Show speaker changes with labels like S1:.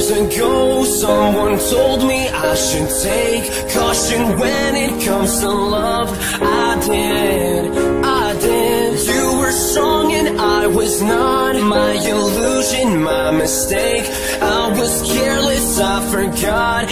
S1: years ago, someone told me I should take caution when it comes to love. I did. You were strong and I was not. My illusion, my mistake. I was careless, I forgot.